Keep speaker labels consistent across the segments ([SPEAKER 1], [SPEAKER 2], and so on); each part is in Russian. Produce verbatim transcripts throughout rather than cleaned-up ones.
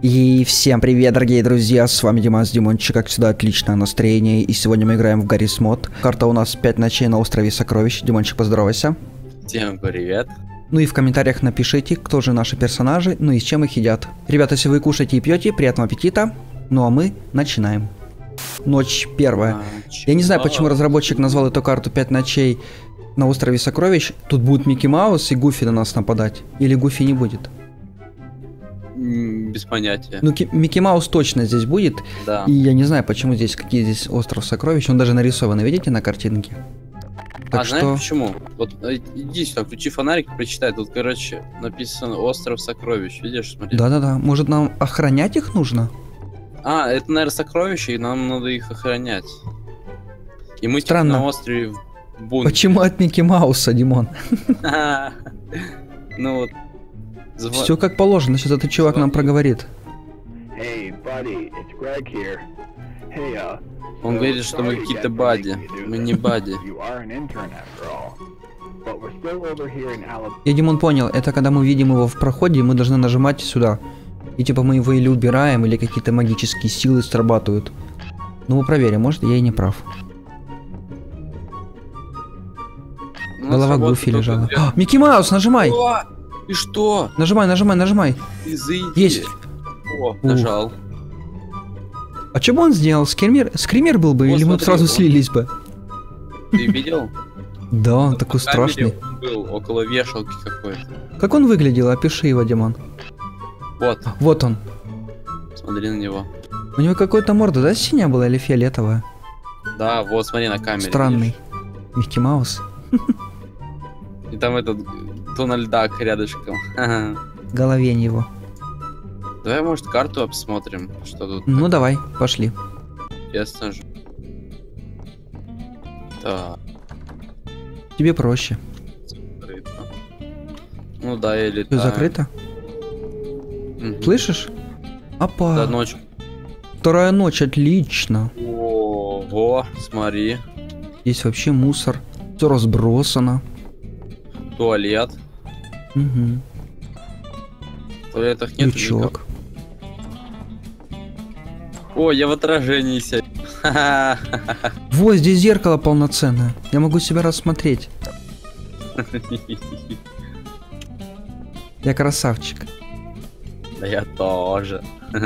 [SPEAKER 1] И всем привет, дорогие друзья, с вами Димас Димончик, как всегда, отличное настроение, и сегодня мы играем в Гаррис Мод. Карта у нас пять ночей на острове Сокровищ. Димончик, поздоровайся.
[SPEAKER 2] Всем привет.
[SPEAKER 1] Ну и в комментариях напишите, кто же наши персонажи, ну и с чем их едят. Ребята, если вы кушаете и пьете, приятного аппетита. Ну а мы начинаем. Ночь первая.
[SPEAKER 2] Ночь.
[SPEAKER 1] Я не знаю, почему разработчик назвал эту карту пять ночей на острове Сокровищ. Тут будет Микки Маус и Гуфи на нас нападать. Или Гуфи не будет?
[SPEAKER 2] Без понятия.
[SPEAKER 1] Ну, Микки Маус точно здесь будет.
[SPEAKER 2] Да.
[SPEAKER 1] И я не знаю, почему здесь, какие здесь остров Сокровищ. Он даже нарисован, видите, на картинке. Так
[SPEAKER 2] а
[SPEAKER 1] что...
[SPEAKER 2] знаешь почему? Вот иди сюда, включи фонарик и прочитай. Тут, короче, написано остров Сокровищ. Видишь, смотри.
[SPEAKER 1] Да-да-да. Может, нам охранять их нужно?
[SPEAKER 2] А, это, наверное, сокровища, и нам надо их охранять. И мы типа
[SPEAKER 1] Странно.
[SPEAKER 2] на острове в бункере.
[SPEAKER 1] Почему от Микки Мауса, Димон?
[SPEAKER 2] Ну вот.
[SPEAKER 1] Все как положено, сейчас этот чувак нам проговорит.
[SPEAKER 2] Он говорит, что мы какие-то бади. Мы не бади.
[SPEAKER 1] Я, Димон, понял, это когда мы видим его в проходе, мы должны нажимать сюда. И типа мы его или убираем, или какие-то магические силы срабатывают. Ну мы проверим, может я и не прав. Голова Гуфи лежала. А, Микки Маус, нажимай!
[SPEAKER 2] О, и что?
[SPEAKER 1] Нажимай, нажимай, нажимай.
[SPEAKER 2] Ты заиди.
[SPEAKER 1] Есть.
[SPEAKER 2] О, нажал.
[SPEAKER 1] А что бы он сделал? Скример? Скример был бы,
[SPEAKER 2] О,
[SPEAKER 1] или мы
[SPEAKER 2] смотри,
[SPEAKER 1] сразу
[SPEAKER 2] он-
[SPEAKER 1] слились бы?
[SPEAKER 2] Ты видел?
[SPEAKER 1] Да, он
[SPEAKER 2] На
[SPEAKER 1] такой
[SPEAKER 2] камере
[SPEAKER 1] страшный.
[SPEAKER 2] он был около вешалки какой-то.
[SPEAKER 1] Как он выглядел? Опиши его, Димон.
[SPEAKER 2] Вот,
[SPEAKER 1] Вот он.
[SPEAKER 2] смотри на него.
[SPEAKER 1] У него какая-то морда, да, синяя была или фиолетовая?
[SPEAKER 2] Да, вот смотри на камере.
[SPEAKER 1] Странный. Микки Маус.
[SPEAKER 2] видишь? И там этот Дональд Дак рядышком. Ага.
[SPEAKER 1] Головень его.
[SPEAKER 2] Давай, может, карту обсмотрим, что тут
[SPEAKER 1] Ну давай, пошли.
[SPEAKER 2] интересно же. Так,
[SPEAKER 1] Тебе проще.
[SPEAKER 2] закрыто. Ну да, я
[SPEAKER 1] Все
[SPEAKER 2] летаю.
[SPEAKER 1] закрыто?
[SPEAKER 2] Мгм.
[SPEAKER 1] Слышишь? Опа.
[SPEAKER 2] Да, ночь.
[SPEAKER 1] Вторая ночь, отлично.
[SPEAKER 2] Ого, смотри.
[SPEAKER 1] Здесь вообще мусор. Все разбросано.
[SPEAKER 2] Туалет.
[SPEAKER 1] Угу.
[SPEAKER 2] В туалетах нет никого.
[SPEAKER 1] Крючок.
[SPEAKER 2] О, я в отражении себя.
[SPEAKER 1] Вот здесь зеркало полноценное. Я могу себя рассмотреть. Я красавчик.
[SPEAKER 2] Да я тоже.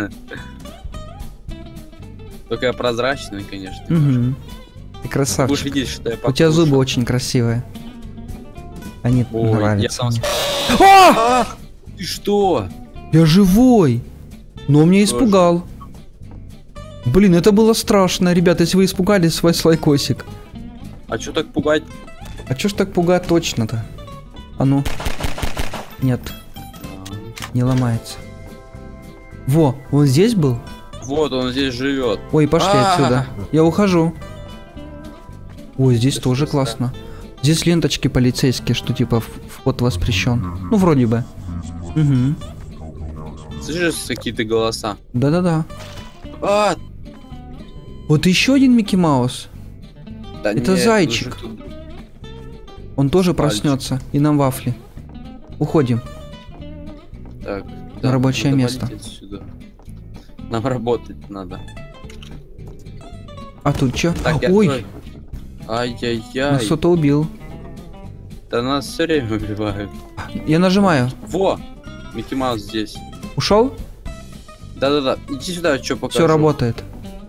[SPEAKER 2] Только я прозрачный, конечно.
[SPEAKER 1] Угу. Ты
[SPEAKER 2] Будешь
[SPEAKER 1] красавчик.
[SPEAKER 2] видеть, что я
[SPEAKER 1] У тебя
[SPEAKER 2] покушал.
[SPEAKER 1] зубы очень красивые. Они
[SPEAKER 2] Ой, я
[SPEAKER 1] нравятся
[SPEAKER 2] там...
[SPEAKER 1] мне.
[SPEAKER 2] А! Ты что?
[SPEAKER 1] Я живой! Но он меня испугал. Блин, это было страшно, ребята, если вы испугались, свой лайкосик.
[SPEAKER 2] А чё так пугать?
[SPEAKER 1] А чё ж так пугать точно-то? А ну. Нет, не ломается. Во, он здесь был?
[SPEAKER 2] Вот, он здесь живет.
[SPEAKER 1] Ой, пошли
[SPEAKER 2] А-а-а.
[SPEAKER 1] отсюда. Я ухожу. Ой, здесь
[SPEAKER 2] Это
[SPEAKER 1] тоже
[SPEAKER 2] что,
[SPEAKER 1] классно. Здесь ленточки полицейские, что типа в- вход воспрещен. Ну, вроде бы. Угу.
[SPEAKER 2] Слышишь какие-то голоса?
[SPEAKER 1] Да-да-да.
[SPEAKER 2] А,
[SPEAKER 1] Вот еще один Микки Маус.
[SPEAKER 2] да
[SPEAKER 1] Это
[SPEAKER 2] нет,
[SPEAKER 1] зайчик.
[SPEAKER 2] уже тут-
[SPEAKER 1] Он тоже
[SPEAKER 2] Пальчик.
[SPEAKER 1] проснется. И нам вафли. Уходим.
[SPEAKER 2] Так,
[SPEAKER 1] На рабочее
[SPEAKER 2] надо
[SPEAKER 1] место.
[SPEAKER 2] валить отсюда. Нам работать надо.
[SPEAKER 1] А тут что?
[SPEAKER 2] Так, я
[SPEAKER 1] Ой,
[SPEAKER 2] тоже- Ай-яй-яй.
[SPEAKER 1] нас кто-то убил.
[SPEAKER 2] Да нас все время убивают.
[SPEAKER 1] Я нажимаю.
[SPEAKER 2] Во! Микки Маус здесь.
[SPEAKER 1] Ушел?
[SPEAKER 2] Да-да-да, иди сюда, что покажу.
[SPEAKER 1] Все работает.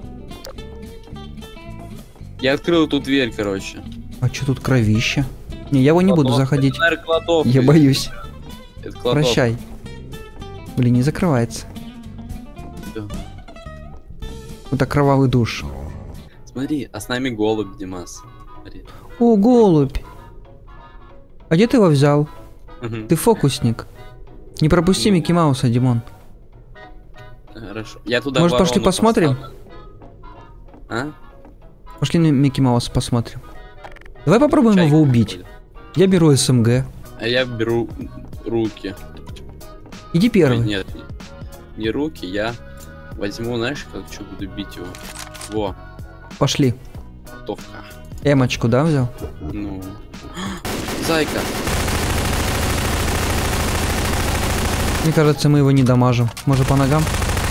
[SPEAKER 2] Я открыл эту дверь, короче.
[SPEAKER 1] А что тут кровище? Не, я его не буду
[SPEAKER 2] Кладовка.
[SPEAKER 1] заходить.
[SPEAKER 2] Это, наверное, кладовка.
[SPEAKER 1] Я боюсь.
[SPEAKER 2] Это кладовка.
[SPEAKER 1] Прощай. Блин, не закрывается.
[SPEAKER 2] Да.
[SPEAKER 1] Это кровавый душ.
[SPEAKER 2] Смотри, а с нами голубь, Димас. Смотри.
[SPEAKER 1] О, голубь. А где ты его взял?
[SPEAKER 2] Мгм.
[SPEAKER 1] Ты фокусник. Не пропусти Микки Мауса, Димон.
[SPEAKER 2] Хорошо. Я туда
[SPEAKER 1] Может, пошли
[SPEAKER 2] ворону
[SPEAKER 1] посмотрим?
[SPEAKER 2] поставлю. А?
[SPEAKER 1] Пошли на Микки Мауса посмотрим. Давай попробуем
[SPEAKER 2] Чайка
[SPEAKER 1] его убить.
[SPEAKER 2] приходит.
[SPEAKER 1] Я беру СМГ.
[SPEAKER 2] А я беру руки.
[SPEAKER 1] Иди
[SPEAKER 2] Ой,
[SPEAKER 1] первый.
[SPEAKER 2] нет, не руки, я возьму, знаешь, как что буду бить его. Во,
[SPEAKER 1] Пошли.
[SPEAKER 2] товка.
[SPEAKER 1] Эмочку, да, взял?
[SPEAKER 2] Ну. Зайка.
[SPEAKER 1] Мне кажется, мы его не дамажим. Может, по ногам?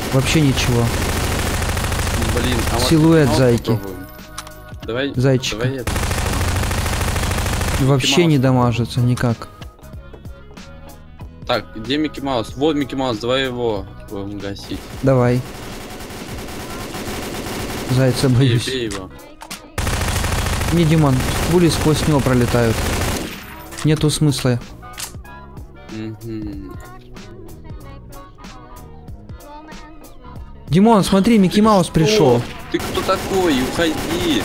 [SPEAKER 1] Вообще ничего.
[SPEAKER 2] Блин, а вот
[SPEAKER 1] Силуэт
[SPEAKER 2] Маус
[SPEAKER 1] зайки.
[SPEAKER 2] попробуем. Давай,
[SPEAKER 1] Зайчика.
[SPEAKER 2] давай это.
[SPEAKER 1] Вообще
[SPEAKER 2] Маус.
[SPEAKER 1] не дамажится никак.
[SPEAKER 2] Так, где Микки Маус? Вот Микки Маус, давай его будем гасить.
[SPEAKER 1] Давай. Зайца
[SPEAKER 2] Бей,
[SPEAKER 1] боюсь.
[SPEAKER 2] бей его.
[SPEAKER 1] Не, Димон, пули сквозь него пролетают. Нету смысла.
[SPEAKER 2] Мгм.
[SPEAKER 1] Димон, смотри, Микки Маус
[SPEAKER 2] Что?
[SPEAKER 1] пришел.
[SPEAKER 2] Ты кто такой? Уходи.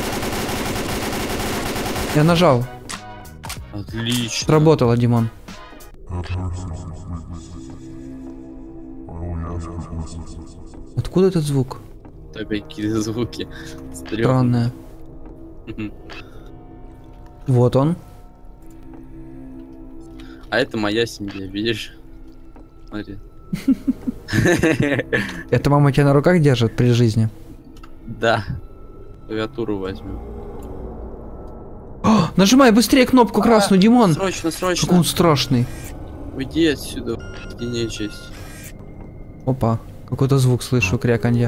[SPEAKER 1] Я нажал.
[SPEAKER 2] Отлично.
[SPEAKER 1] Сработало, Димон. Откуда этот звук?
[SPEAKER 2] Опять какие-то звуки.
[SPEAKER 1] Странное.
[SPEAKER 2] Мгм.
[SPEAKER 1] Вот он.
[SPEAKER 2] А это моя семья, видишь? Смотри.
[SPEAKER 1] Это мама тебя на руках держит при жизни.
[SPEAKER 2] Да. Клавиатуру возьмем.
[SPEAKER 1] О, нажимай быстрее кнопку красную, Димон.
[SPEAKER 2] Срочно,
[SPEAKER 1] Какой
[SPEAKER 2] срочно.
[SPEAKER 1] он страшный.
[SPEAKER 2] Уйди отсюда, иди нечисть.
[SPEAKER 1] Опа, какой-то звук слышу, кряканье.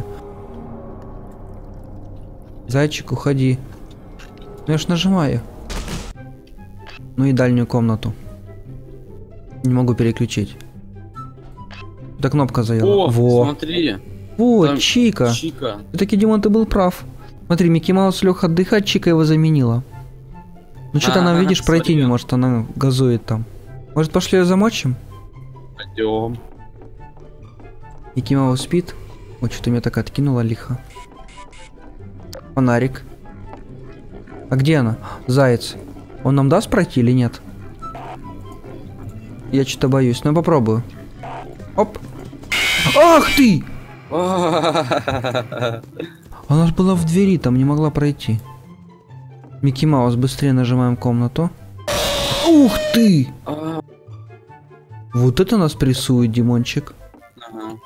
[SPEAKER 1] Зайчик, уходи. Ну я ж нажимаю. Ну и дальнюю комнату. Не могу переключить. Эта кнопка заела.
[SPEAKER 2] О,
[SPEAKER 1] Во.
[SPEAKER 2] смотри.
[SPEAKER 1] Во,
[SPEAKER 2] там
[SPEAKER 1] Чика.
[SPEAKER 2] Чика.
[SPEAKER 1] Все-таки, Димон, ты был прав. Смотри, Микки Маус лег отдыхать, Чика его заменила. Ну что-то она,
[SPEAKER 2] Ага,
[SPEAKER 1] видишь, пройти
[SPEAKER 2] смотри.
[SPEAKER 1] не может, она газует там. Может, пошли ее замочим?
[SPEAKER 2] Пойдем.
[SPEAKER 1] Микки Маус спит. Вот что-то меня так откинуло лихо. Фонарик. А где она? Заяц. Он нам даст пройти или нет? Я что-то боюсь, но я попробую. Оп. Ах ты! Она же была в двери, там не могла пройти. Микки Маус, быстрее нажимаем комнату. Ух ты!
[SPEAKER 2] А,
[SPEAKER 1] Вот это нас прессует, Димончик.
[SPEAKER 2] ага.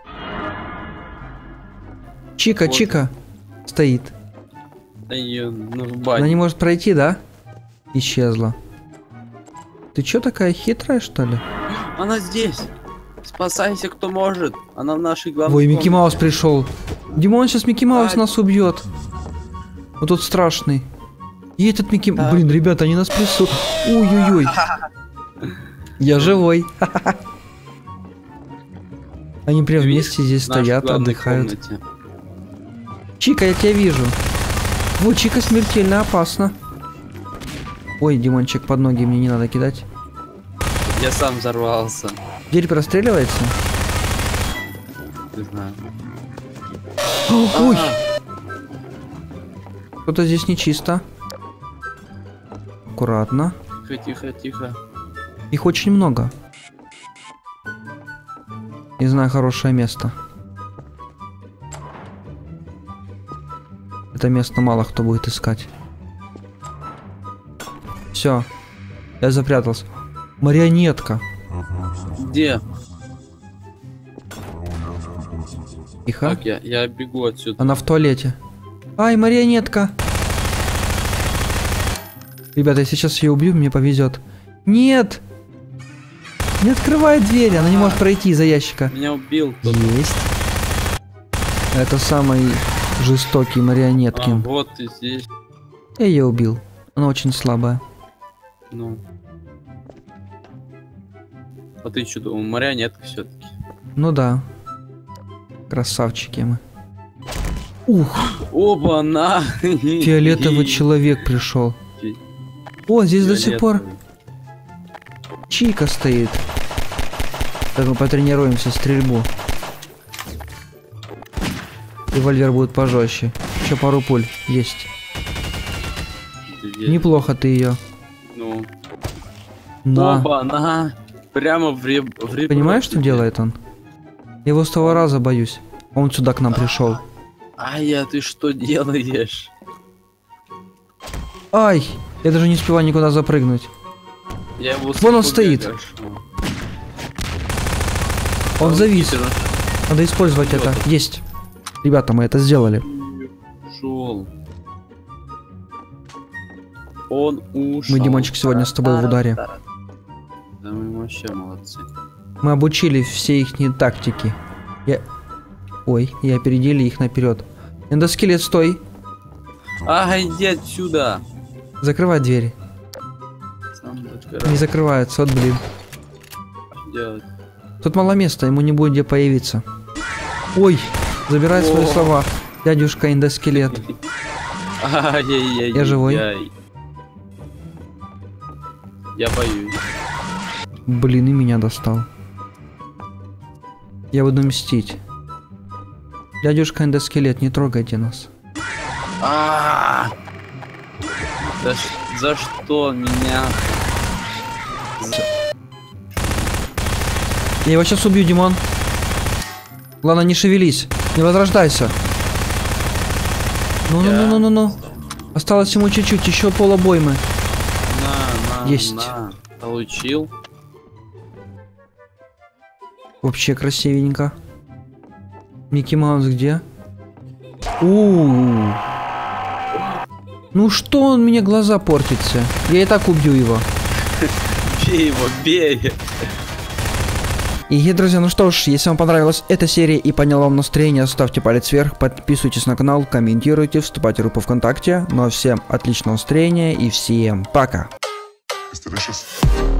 [SPEAKER 1] Чика,
[SPEAKER 2] Вот.
[SPEAKER 1] Чика. Стоит.
[SPEAKER 2] Да её, ну, в
[SPEAKER 1] Она
[SPEAKER 2] баню.
[SPEAKER 1] не может пройти, да? Исчезла. Ты чё такая хитрая, что ли?
[SPEAKER 2] Она здесь. Спасайся, кто может. Она в нашей главной
[SPEAKER 1] Ой, Микки
[SPEAKER 2] комнате.
[SPEAKER 1] Маус пришел. Димон, сейчас Микки Маус
[SPEAKER 2] А.
[SPEAKER 1] нас убьет. Вот тот страшный. И этот Микки...
[SPEAKER 2] Да.
[SPEAKER 1] Блин, ребята, они нас прессуют. Ой-ой-ой. Я живой. Они прям
[SPEAKER 2] Ты видишь?
[SPEAKER 1] вместе здесь
[SPEAKER 2] В нашей
[SPEAKER 1] стоят,
[SPEAKER 2] главной
[SPEAKER 1] отдыхают.
[SPEAKER 2] комнате.
[SPEAKER 1] Чика, я тебя вижу. Вот, Чика смертельно опасно. Ой, Димончик, под ноги мне не надо кидать.
[SPEAKER 2] Я сам взорвался.
[SPEAKER 1] Дверь простреливается?
[SPEAKER 2] Не знаю.
[SPEAKER 1] Ой,
[SPEAKER 2] А,
[SPEAKER 1] что-то здесь нечисто. Аккуратно.
[SPEAKER 2] Тихо, тихо, тихо.
[SPEAKER 1] Их очень много. Не знаю, хорошее место. Это место мало кто будет искать. Все. Я запрятался. Марионетка.
[SPEAKER 2] Где?
[SPEAKER 1] Тихо.
[SPEAKER 2] Так, я, я бегу отсюда.
[SPEAKER 1] Она в туалете. Ай, марионетка. Ребята, я сейчас ее убью, мне повезет. Нет! Не открывай дверь, она не может пройти из-за ящика.
[SPEAKER 2] Меня убил кто-то.
[SPEAKER 1] Есть. Это самый жестокий
[SPEAKER 2] А,
[SPEAKER 1] марионеткин.
[SPEAKER 2] вот ты здесь.
[SPEAKER 1] Я ее убил. Она очень слабая.
[SPEAKER 2] Ну. А ты что думал, марионетка все-таки?
[SPEAKER 1] Ну да. Красавчики мы. Ух,
[SPEAKER 2] Оба на!
[SPEAKER 1] фиолетовый человек пришел. О, здесь до сих пор Чика стоит. Так мы потренируемся стрельбу. Револьвер будет пожестче. Еще пару пуль есть. Неплохо ты ее.
[SPEAKER 2] Ну.
[SPEAKER 1] На.
[SPEAKER 2] Оба на! Прямо в реб... в ребро.
[SPEAKER 1] Понимаешь, что делает он? Я его с того раза боюсь. Он сюда к нам пришел.
[SPEAKER 2] А я, ты что делаешь?
[SPEAKER 1] Ай! Я даже не успеваю никуда запрыгнуть.
[SPEAKER 2] Я его
[SPEAKER 1] Вон он
[SPEAKER 2] с
[SPEAKER 1] стоит.
[SPEAKER 2] побегу.
[SPEAKER 1] Он завис.
[SPEAKER 2] Питер
[SPEAKER 1] Надо использовать это. Есть. Ребята, мы это сделали.
[SPEAKER 2] ушел. Он ушел.
[SPEAKER 1] Мы, Димончик, сегодня с тобой в ударе.
[SPEAKER 2] Да мы вообще молодцы.
[SPEAKER 1] Мы обучили все их тактики. Я... Ой, и опередили их наперед. Эндоскелет, стой.
[SPEAKER 2] А, иди отсюда.
[SPEAKER 1] Закрывай дверь. Не закрывается, вот блин.
[SPEAKER 2] Делать.
[SPEAKER 1] Тут мало места, ему не будет где появиться. Ой, забирай свои слова. Дядюшка эндоскелет.
[SPEAKER 2] Ай-яй-яй.
[SPEAKER 1] Я живой.
[SPEAKER 2] Я боюсь.
[SPEAKER 1] Блин, и меня достал. Я буду мстить. Дядюшка эндоскелет, не трогайте нас.
[SPEAKER 2] А, за, за что меня?
[SPEAKER 1] Я его сейчас убью, Димон. Ладно, не шевелись, не возрождайся. Ну-ну-ну-ну-ну. Осталось ему чуть-чуть, еще пол обоймы.
[SPEAKER 2] На, на,
[SPEAKER 1] есть.
[SPEAKER 2] На. Получил.
[SPEAKER 1] Вообще красивенько. Микки Маус где? У-у-у. Ну что он мне глаза портится? Я и так убью его.
[SPEAKER 2] Бей его, бей.
[SPEAKER 1] И, друзья, ну что ж, если вам понравилась эта серия и подняла вам настроение, ставьте палец вверх, подписывайтесь на канал, комментируйте, вступайте в группу ВКонтакте. Ну а всем отличного настроения и всем пока.
[SPEAKER 3] It's delicious.